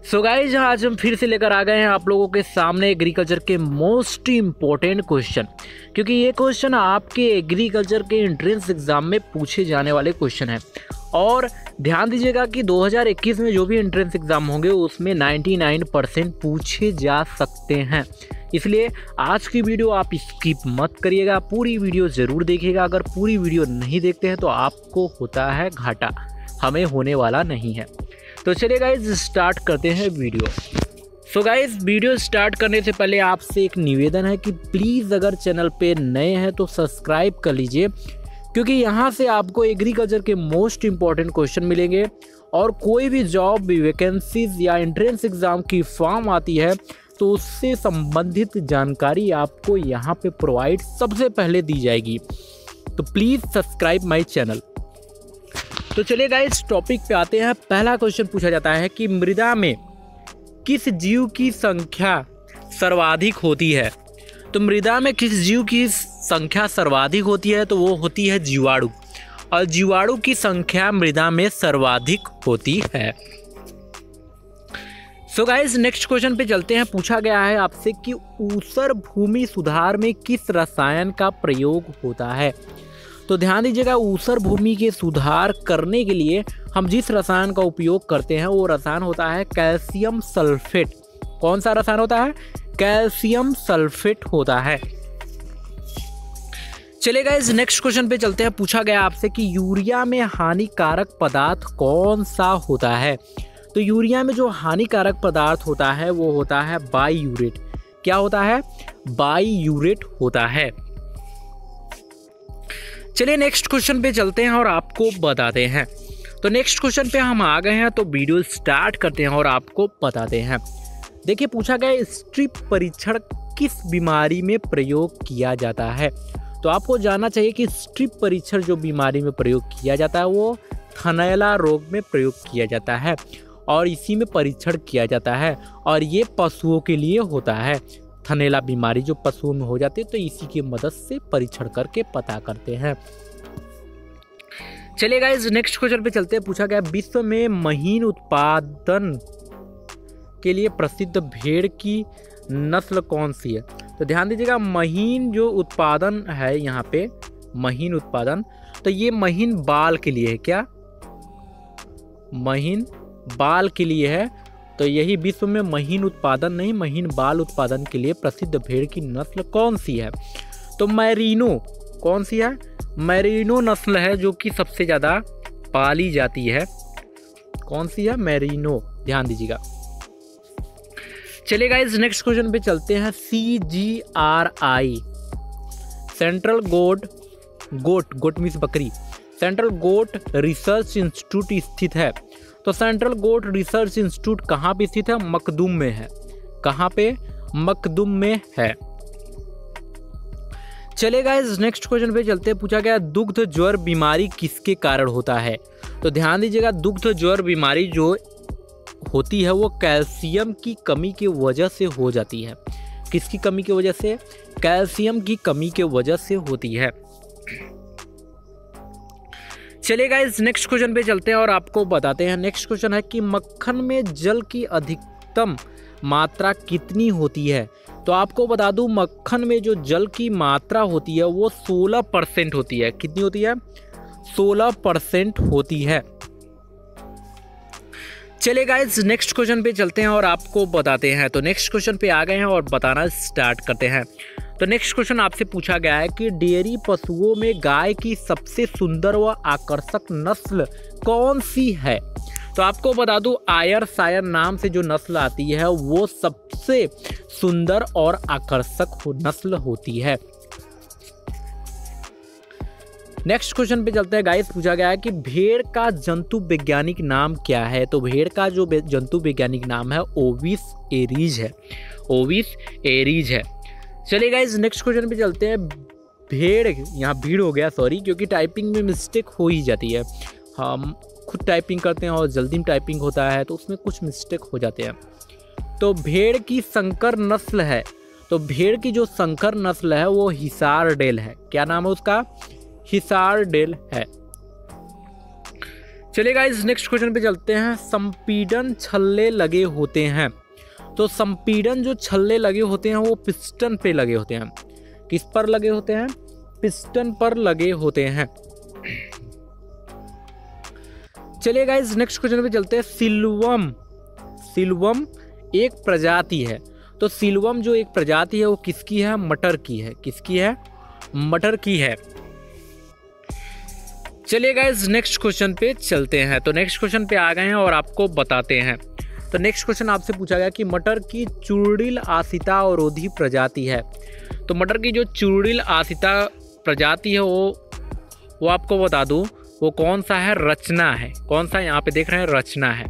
So guys आज हम फिर से लेकर आ गए हैं आप लोगों के सामने एग्रीकल्चर के मोस्ट इम्पोर्टेंट क्वेश्चन, क्योंकि ये क्वेश्चन आपके एग्रीकल्चर के एंट्रेंस एग्जाम में पूछे जाने वाले क्वेश्चन हैं। और ध्यान दीजिएगा कि 2021 में जो भी एंट्रेंस एग्जाम होंगे उसमें 99% पूछे जा सकते हैं। इसलिए आज की वीडियो आप स्किप मत करिएगा, पूरी वीडियो ज़रूर देखिएगा। अगर पूरी वीडियो नहीं देखते हैं तो आपको होता है घाटा, हमें होने वाला नहीं है। तो चलिए गाइज स्टार्ट करते हैं video. So guys video start करने से पहले आपसे एक निवेदन है कि प्लीज़ अगर चैनल पे नए हैं तो सब्सक्राइब कर लीजिए, क्योंकि यहाँ से आपको एग्रीकल्चर के मोस्ट इम्पॉर्टेंट क्वेश्चन मिलेंगे। और कोई भी जॉब वैकेंसीज या एंट्रेंस एग्ज़ाम की फॉर्म आती है तो उससे संबंधित जानकारी आपको यहाँ पे प्रोवाइड सबसे पहले दी जाएगी। तो प्लीज़ सब्सक्राइब माय चैनल। तो चलिए गाइस टॉपिक पे आते हैं। पहला क्वेश्चन पूछा जाता है कि मृदा में किस जीव की संख्या सर्वाधिक होती है। तो मृदा में किस जीव की संख्या सर्वाधिक होती है, तो वो होती है जीवाणु, और जीवाणु की संख्या मृदा में सर्वाधिक होती है। सो गाइस नेक्स्ट क्वेश्चन पे चलते हैं। पूछा गया है आपसे कि ऊसर भूमि सुधार में किस रसायन का प्रयोग होता है। तो ध्यान दीजिएगा, ऊसर भूमि के सुधार करने के लिए हम जिस रसायन का उपयोग करते हैं वो रसायन होता है कैल्शियम सल्फेट। कौन सा रसायन होता है? कैल्शियम सल्फेट होता है। चलिए गाइस नेक्स्ट क्वेश्चन पे चलते हैं। पूछा गया आपसे कि यूरिया में हानिकारक पदार्थ कौन सा होता है। तो यूरिया में जो हानिकारक पदार्थ होता है वो होता है बाईयूरेट। क्या होता है? बाईयूरेट होता है। चलिए नेक्स्ट क्वेश्चन पे चलते हैं और आपको बताते हैं। तो नेक्स्ट क्वेश्चन पे हम आ गए हैं, तो वीडियो स्टार्ट करते हैं और आपको बताते हैं। देखिए पूछा गया स्ट्रिप परीक्षण किस बीमारी में प्रयोग किया जाता है। तो आपको जानना चाहिए कि स्ट्रिप परीक्षण जो बीमारी में प्रयोग किया जाता है वो थनैला रोग में प्रयोग किया जाता है, और इसी में परीक्षण किया जाता है। और ये पशुओं के लिए होता है। थनैला बीमारी जो पशुओं में हो जाती है तो इसी की मदद से परीक्षण करके पता करते हैं। चलिए गाइस नेक्स्ट क्वेश्चन पे चलते हैं। पूछा गया विश्व में महीन उत्पादन के लिए प्रसिद्ध भेड़ की नस्ल कौन सी है। तो ध्यान दीजिएगा, महीन जो उत्पादन है यहाँ पे, महीन उत्पादन, तो ये महीन बाल के लिए है। क्या? महीन बाल के लिए है। तो यही विश्व में महीन उत्पादन नहीं, महीन बाल उत्पादन के लिए प्रसिद्ध भेड़ की नस्ल कौन सी है। तो मैरिनो। कौन सी है? मैरिनो नस्ल है जो कि सबसे ज़्यादा पाली जाती है। कौन सी है? मैरिनो। ध्यान दीजिएगा। चलिए गाइस नेक्स्ट क्वेश्चन पे चलते हैं। CGRI सेंट्रल गोट मीन्स बकरी, सेंट्रल गोट रिसर्च इंस्टीट्यूट स्थित है। तो सेंट्रल गोट रिसर्च इंस्टीट्यूट कहाँ पे स्थित है? मखदूम में है। कहाँ पे? मखदूम में है। चलिए गाइस नेक्स्ट क्वेश्चन पे चलते हैं। पूछा गया दुग्ध ज्वर बीमारी किसके कारण होता है। तो ध्यान दीजिएगा, दुग्ध ज्वर बीमारी जो होती है वो कैल्शियम की कमी की वजह से हो जाती है। किसकी कमी की वजह से? कैल्शियम की कमी की वजह से होती है। चलिए गाइस नेक्स्ट क्वेश्चन पे चलते हैं और आपको बताते हैं। नेक्स्ट क्वेश्चन है कि मक्खन में जल की अधिकतम मात्रा कितनी होती है। तो आपको बता दूं, मक्खन में जो जल की मात्रा होती है वो 16% होती है। कितनी होती है? 16% होती है। चलिए गाइस नेक्स्ट क्वेश्चन पे चलते हैं और आपको बताते हैं। तो नेक्स्ट क्वेश्चन पे आ गए हैं और बताना स्टार्ट करते हैं। तो नेक्स्ट क्वेश्चन आपसे पूछा गया है कि डेयरी पशुओं में गाय की सबसे सुंदर व आकर्षक नस्ल कौन सी है। तो आपको बता दूं, आयरशायर नाम से जो नस्ल आती है वो सबसे सुंदर और आकर्षक नस्ल होती है। नेक्स्ट क्वेश्चन पे चलते हैं गाइस। पूछा गया है कि भेड़ का जंतु वैज्ञानिक नाम क्या है। तो भेड़ का जो जंतु वैज्ञानिक नाम है ओविस एरीज है। ओविस एरीज है। चलिए गाइस नेक्स्ट क्वेश्चन पे चलते हैं। भेड़, यहाँ भीड़ हो गया, सॉरी, क्योंकि टाइपिंग में मिस्टेक हो ही जाती है। हम खुद टाइपिंग करते हैं और जल्दी में टाइपिंग होता है तो उसमें कुछ मिस्टेक हो जाते हैं। तो भेड़ की संकर नस्ल है। तो भेड़ की जो संकर नस्ल है वो हिसार डेल है। क्या नाम है उसका? हिसार डेल है। चलिए गाइस नेक्स्ट क्वेश्चन पे चलते हैं। संपीड़न छल्ले लगे होते हैं, तो संपीड़न जो छल्ले लगे होते हैं वो पिस्टन पे लगे होते हैं। किस पर लगे होते हैं? पिस्टन पर लगे होते हैं। चलिए गाइस नेक्स्ट क्वेश्चन पे चलते हैं। सिल्वम, सिल्वम एक प्रजाति है, तो सिल्वम जो एक प्रजाति है वो किसकी है? मटर की है। किसकी है? मटर की है। चलिए गाइस नेक्स्ट क्वेश्चन पे चलते हैं। तो नेक्स्ट क्वेश्चन पे आ गए हैं और आपको बताते हैं। तो नेक्स्ट क्वेश्चन आपसे पूछा गया कि मटर की चूर्णिल आसिता अवरोधी प्रजाति है। तो मटर की जो चूर्णिल आसिता प्रजाति है वो आपको बता दूं वो कौन सा है? रचना है। कौन सा? यहाँ पे देख रहे हैं रचना है।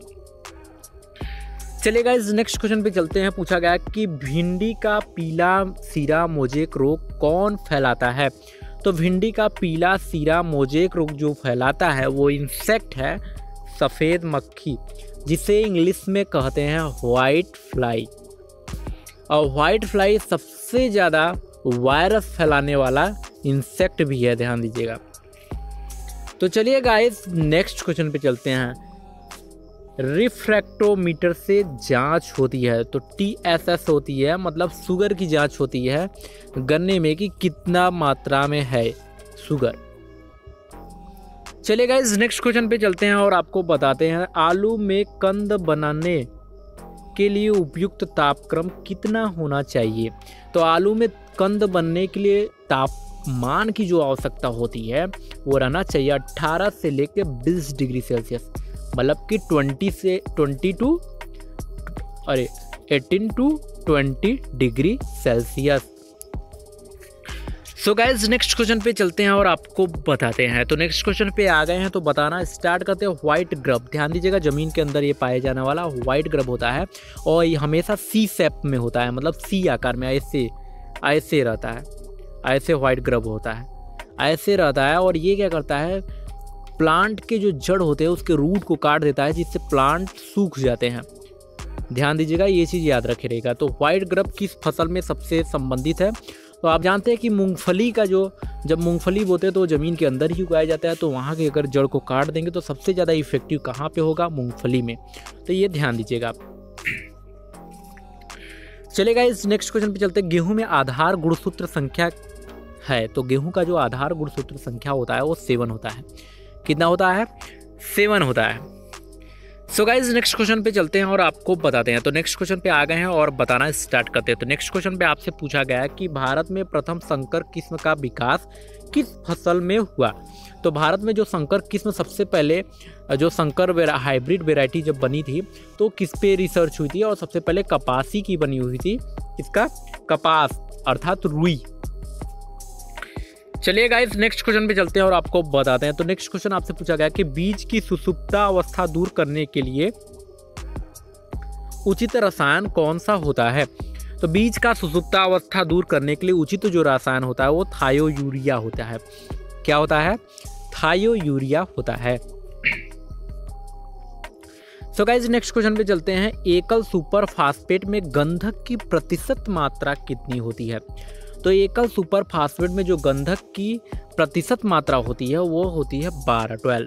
चलिए गाइस नेक्स्ट क्वेश्चन पे चलते हैं। पूछा गया कि भिंडी का पीला सिरा मोजेक रोग कौन फैलाता है? तो भिंडी का पीला सिरा मोजेक रोग जो फैलाता है वो इंसेक्ट है, सफ़ेद मक्खी, जिसे इंग्लिश में कहते हैं व्हाइट फ्लाई। और व्हाइट फ्लाई सबसे ज़्यादा वायरस फैलाने वाला इंसेक्ट भी है, ध्यान दीजिएगा। तो चलिए गाइस नेक्स्ट क्वेश्चन पे चलते हैं। रिफ्रैक्टोमीटर से जांच होती है, तो TSS होती है, मतलब शुगर की जांच होती है गन्ने में कि कितना मात्रा में है शुगर। चलिए गाइस नेक्स्ट क्वेश्चन पे चलते हैं और आपको बताते हैं। आलू में कंद बनाने के लिए उपयुक्त तापक्रम कितना होना चाहिए? तो आलू में कंद बनने के लिए तापमान की जो आवश्यकता होती है वो रहना चाहिए 18 से लेकर 20 डिग्री सेल्सियस, मतलब कि 18 to 20 degree Celsius. So guys next question पे चलते हैं और आपको बताते हैं। तो नेक्स्ट क्वेश्चन पे आ गए हैं, तो बताना स्टार्ट करते हैं। व्हाइट ग्रब, ध्यान दीजिएगा, ज़मीन के अंदर ये पाया जाने वाला व्हाइट ग्रब होता है और ये हमेशा सी शेप में होता है, मतलब सी आकार में ऐसे रहता है। ऐसे व्हाइट ग्रब होता है, ऐसे रहता है। और ये क्या करता है? प्लांट के जो जड़ होते हैं उसके रूट को काट देता है, जिससे प्लांट सूख जाते हैं। ध्यान दीजिएगा, ये चीज़ याद रखे रहेगा। तो व्हाइट ग्रब किस फसल में सबसे संबंधित है? तो आप जानते हैं कि मूंगफली का जब मूंगफली बोते हैं तो ज़मीन के अंदर ही उगाया जाता है, तो वहाँ के अगर जड़ को काट देंगे तो सबसे ज़्यादा इफेक्टिव कहाँ पे होगा? मूंगफली में। तो ये ध्यान दीजिएगा आप। चलेगा इस नेक्स्ट क्वेश्चन पे चलते हैं। गेहूं में आधार गुणसूत्र संख्या है, तो गेहूं का जो आधार गुणसूत्र संख्या होता है वो 7 होता है। कितना होता है? 7 होता है। सो गाइज नेक्स्ट क्वेश्चन पे चलते हैं और आपको बताते हैं। तो नेक्स्ट क्वेश्चन पे आ गए हैं और बताना स्टार्ट करते हैं। तो नेक्स्ट क्वेश्चन पे आपसे पूछा गया है कि भारत में प्रथम संकर किस्म का विकास किस फसल में हुआ? तो भारत में जो संकर किस्म सबसे पहले जो संकर हाइब्रिड वेराइटी जब बनी थी तो किस पे रिसर्च हुई थी? और सबसे पहले कपासी की बनी हुई थी। इसका कपास अर्थात रुई। चलिए गाइस नेक्स्ट क्वेश्चन पे चलते हैं और आपको बताते हैं। तो नेक्स्ट क्वेश्चन आपसे पूछा गया कि बीज की सुषुप्ता अवस्था दूर करने के लिए उचित रसायन कौन सा होता है? तो बीज का सुषुप्ता अवस्था दूर करने के लिए उचित जो रसायन होता है वो थायोयूरिया होता है। क्या होता है? थायोयूरिया होता है। सो गाइस नेक्स्ट क्वेश्चन पे चलते हैं। एकल सुपर फास्फेट में गंधक की प्रतिशत मात्रा कितनी होती है? तो एकल सुपर फास्फेट में जो गंधक की प्रतिशत मात्रा होती है वो होती है 12।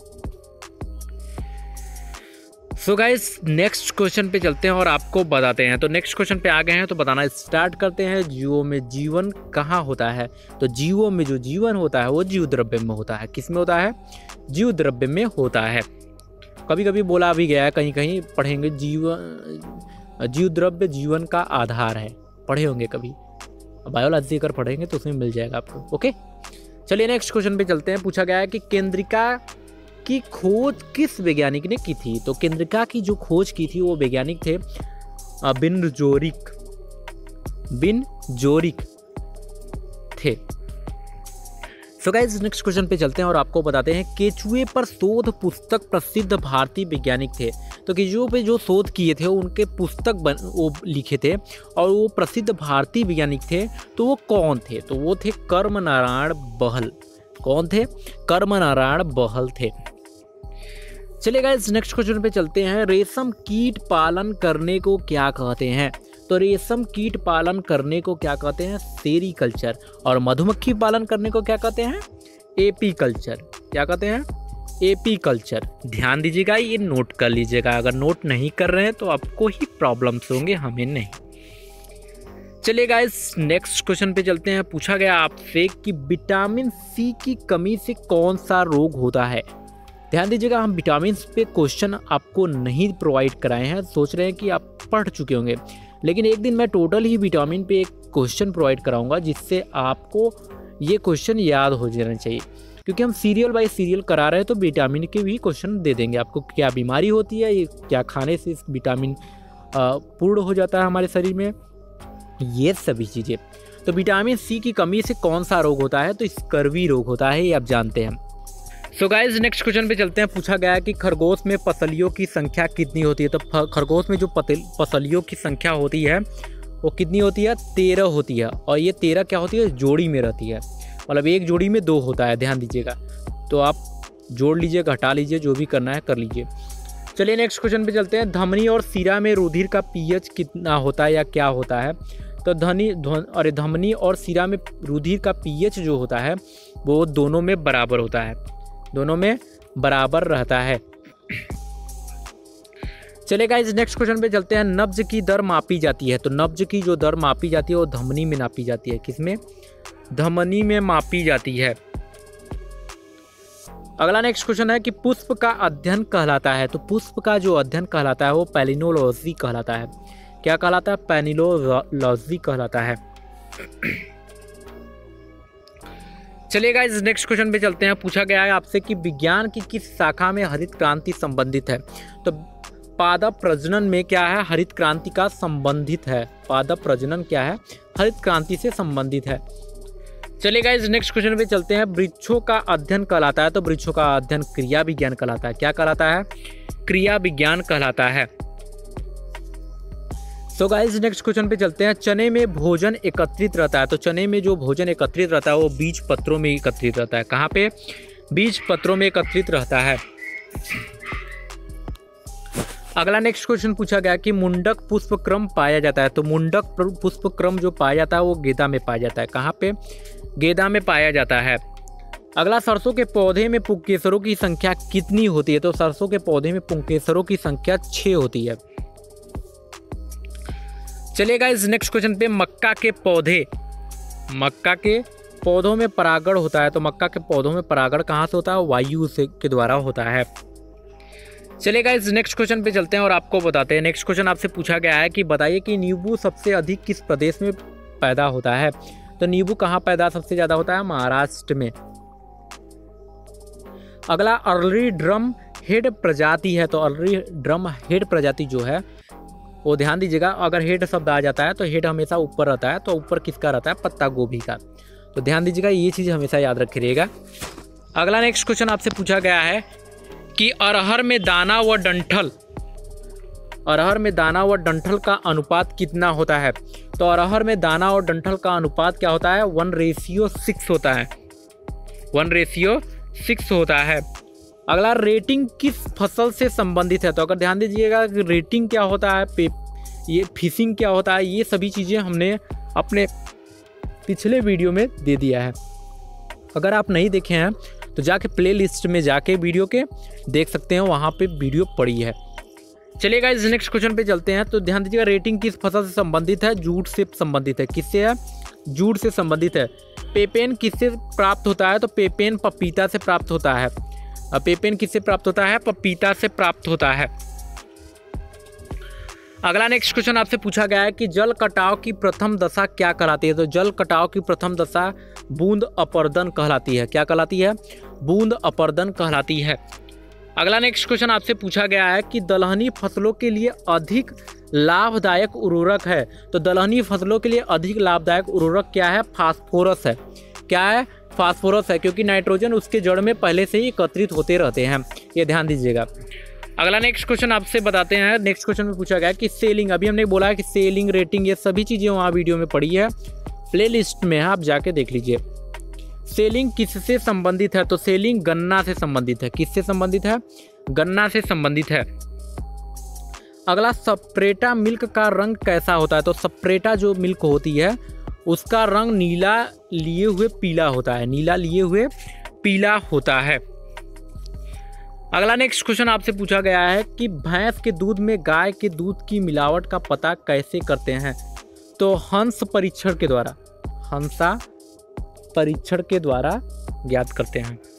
सो गाइस नेक्स्ट क्वेश्चन पे चलते हैं और आपको बताते हैं। तो नेक्स्ट क्वेश्चन पे आ गए हैं, तो बताना स्टार्ट करते हैं। जीवों में जीवन कहाँ होता है? तो जीवों में जो जीवन होता है वो जीव द्रव्य में होता है। किस में होता है? जीव द्रव्य में होता है। कभी कभी बोला भी गया है, कहीं कहीं पढ़ेंगे, जीव द्रव्य जीवन का आधार है। पढ़े होंगे कभी, बायोलॉजी अगर पढ़ेंगे तो उसमें मिल जाएगा आपको। ओके, चलिए नेक्स्ट क्वेश्चन पे चलते हैं। पूछा गया है कि केंद्रिका की खोज किस वैज्ञानिक ने की थी? तो केंद्रिका की जो खोज की थी वो वैज्ञानिक थे बिन जोरिक थे। सो गाइस नेक्स्ट क्वेश्चन पे चलते हैं और आपको बताते हैं। केचुए पर शोध पुस्तक प्रसिद्ध भारतीय वैज्ञानिक थे। तो केचुए पे जो शोध किए थे उनके पुस्तक वो लिखे थे और वो प्रसिद्ध भारतीय वैज्ञानिक थे। तो वो कौन थे? तो वो थे कर्मनारायण बहल। कौन थे? कर्मनारायण बहल थे। चलिए गाइस नेक्स्ट क्वेश्चन पे चलते हैं। रेशम कीट पालन करने को क्या कहते हैं? तो रेशम कीट पालन करने को क्या कहते हैं? सेरीकल्चर। और मधुमक्खी पालन करने को क्या कहते हैं? एपीकल्चर। क्या कहते हैं? एपीकल्चर। ध्यान दीजिएगा, ये नोट कर लीजिएगा, अगर नोट नहीं कर रहे हैं तो आपको ही प्रॉब्लम्स होंगे, हमें नहीं। चलिए गाइस, नेक्स्ट क्वेश्चन पे चलते हैं। पूछा गया आपसे कि विटामिन सी की कमी से कौन सा रोग होता है। ध्यान दीजिएगा, हम विटामिन पे क्वेश्चन आपको नहीं प्रोवाइड कराए हैं, सोच रहे हैं कि आप पढ़ चुके होंगे, लेकिन एक दिन मैं टोटल ही विटामिन पे एक क्वेश्चन प्रोवाइड कराऊंगा जिससे आपको ये क्वेश्चन याद हो जाना चाहिए, क्योंकि हम सीरियल बाय सीरियल करा रहे हैं तो विटामिन के भी क्वेश्चन दे देंगे आपको। क्या बीमारी होती है, ये क्या खाने से विटामिन पूर्ण हो जाता है हमारे शरीर में, ये सभी चीज़ें। तो विटामिन सी की कमी से कौन सा रोग होता है, तो स्कर्वी रोग होता है, ये आप जानते हैं। सो गाइज, नेक्स्ट क्वेश्चन पे चलते हैं। पूछा गया है कि खरगोश में पसलियों की संख्या कितनी होती है। तो खरगोश में जो पसलियों की संख्या होती है वो कितनी होती है, 13 होती है। और ये 13 क्या होती है, जोड़ी में रहती है, मतलब एक जोड़ी में 2 होता है, ध्यान दीजिएगा। तो आप जोड़ लीजिए, घटा लीजिए, जो भी करना है कर लीजिए। चलिए नेक्स्ट क्वेश्चन पे चलते हैं। धमनी और सिरा में रुधिर का पीएच कितना होता है या क्या होता है। तो धमनी और सिरा में रुधिर का पीएच जो होता है वो दोनों में बराबर होता है, दोनों में बराबर रहता है। चलिए गाइस, नेक्स्ट क्वेश्चन पे चलते हैं। नब्ज की दर मापी जाती है। तो नब्ज की जो दर मापी जाती है वो धमनी में नापी जाती है। किसमें, धमनी में मापी जाती है। अगला नेक्स्ट क्वेश्चन है कि पुष्प का अध्ययन कहलाता है। तो पुष्प का जो अध्ययन कहलाता है वो पैलिनोलॉजी कहलाता है। क्या कहलाता है, पैलिनोलॉजी कहलाता है। चलिए गाइस, नेक्स्ट क्वेश्चन पे चलते हैं। पूछा गया है आपसे कि विज्ञान की किस शाखा में हरित क्रांति संबंधित है। तो पादप प्रजनन में क्या है, हरित क्रांति का संबंधित है। पादप प्रजनन क्या है, हरित क्रांति से संबंधित है। चलिए गाइस, नेक्स्ट क्वेश्चन पे चलते हैं। वृक्षों का अध्ययन कहलाता है। तो वृक्षों का अध्ययन क्रिया विज्ञान कहलाता है। क्या कहलाता है, क्रिया विज्ञान कहलाता है। सो गाइस, नेक्स्ट क्वेश्चन पे चलते हैं। चने में भोजन एकत्रित रहता है। तो चने में जो भोजन एकत्रित रहता है वो बीज पत्रों में एकत्रित रहता है। कहाँ पे, बीज पत्रों में एकत्रित रहता है। अगला नेक्स्ट क्वेश्चन पूछा गया कि मुंडक पुष्पक्रम पाया जाता है। तो मुंडक पुष्पक्रम जो पाया जाता है वो गेंदा में पाया जाता है। कहाँ पे, गेंदा में पाया जाता है। अगला, सरसों के पौधे में पुंकेसरों की संख्या कितनी होती है। तो सरसों के पौधे में पुंकेसरों की संख्या 6 होती है। चलिए गाइस, नेक्स्ट क्वेश्चन पे। मक्का के पौधों में परागण होता है। तो मक्का के पौधों में परागण कहाँ से होता है, वायु से के द्वारा होता है। चलिए गाइस, नेक्स्ट क्वेश्चन पे चलते हैं और आपको बताते हैं। नेक्स्ट क्वेश्चन आपसे पूछा गया है कि बताइए कि नींबू सबसे अधिक किस प्रदेश में पैदा होता है। तो नींबू कहाँ पैदा सबसे ज़्यादा होता है, महाराष्ट्र में। अगला, अर्ली ड्रम हेड प्रजाति है। तो अर्ली ड्रम हेड प्रजाति जो है वो ध्यान दीजिएगा, अगर हेड शब्द आ जाता है तो हेड हमेशा ऊपर रहता है। तो ऊपर किसका रहता है, पत्ता गोभी का। तो ध्यान दीजिएगा, ये चीज़ हमेशा याद रखिएगा। अगला नेक्स्ट क्वेश्चन आपसे पूछा गया है कि अरहर में दाना व डंठल का अनुपात कितना होता है। तो अरहर में दाना और डंठल का अनुपात क्या होता है, 1:6 होता है। 1:6 होता है। अगला, रेटिंग किस फसल से संबंधित है। तो अगर ध्यान दीजिएगा कि रेटिंग क्या होता है, ये फिशिंग क्या होता है, ये सभी चीज़ें हमने अपने पिछले वीडियो में दे दिया है। अगर आप नहीं देखे हैं तो जाके प्ले लिस्ट में जाके वीडियो के देख सकते हैं, वहाँ पे वीडियो पड़ी है। चलिए गाइस, नेक्स्ट क्वेश्चन पे चलते हैं। तो ध्यान दीजिएगा, रेटिंग किस फसल से संबंधित है, जूट से संबंधित है। किससे है, जूट से संबंधित है। पेपेन किससे प्राप्त होता है। तो पेपेन पपीता से प्राप्त होता है। पेपेन किससे प्राप्त होता है, पपीता से प्राप्त होता है। अगला नेक्स्ट क्वेश्चन आपसे पूछा गया है कि जल कटाव की प्रथम दशा क्या कहलाती है। तो जल कटाव की प्रथम दशा बूंद अपर्दन कहलाती है। क्या कहलाती है, बूंद अपर्दन कहलाती है। अगला नेक्स्ट क्वेश्चन आपसे पूछा गया है कि दलहनी फसलों के लिए अधिक लाभदायक उर्वरक है। तो दलहनी फसलों के लिए अधिक लाभदायक उर्वरक क्या है, फास्फोरस है। क्या है, फास्फोरस है, क्योंकि नाइट्रोजन उसके जड़ में पहले से ही एकत्रित होते रहते हैं, ये ध्यान दीजिएगा। अगला नेक्स्ट क्वेश्चन आपसे बताते हैं। नेक्स्ट क्वेश्चन में पूछा गया है कि सेलिंग, अभी हमने बोला है कि सेलिंग, रेटिंग, ये सभी चीज़ें वहाँ वीडियो में पड़ी है, प्ले लिस्ट में है, आप जाके देख लीजिए। सेलिंग किससे संबंधित है। तो सेलिंग गन्ना से संबंधित है। किससे संबंधित है, गन्ना से संबंधित है। अगला, सप्रेटा मिल्क का रंग कैसा होता है। तो सप्रेटा जो मिल्क होती है उसका रंग नीला लिए हुए पीला होता है। नीला लिए हुए पीला होता है। अगला नेक्स्ट क्वेश्चन आपसे पूछा गया है कि भैंस के दूध में गाय के दूध की मिलावट का पता कैसे करते हैं? तो हंसा परीक्षण के द्वारा ज्ञात करते हैं।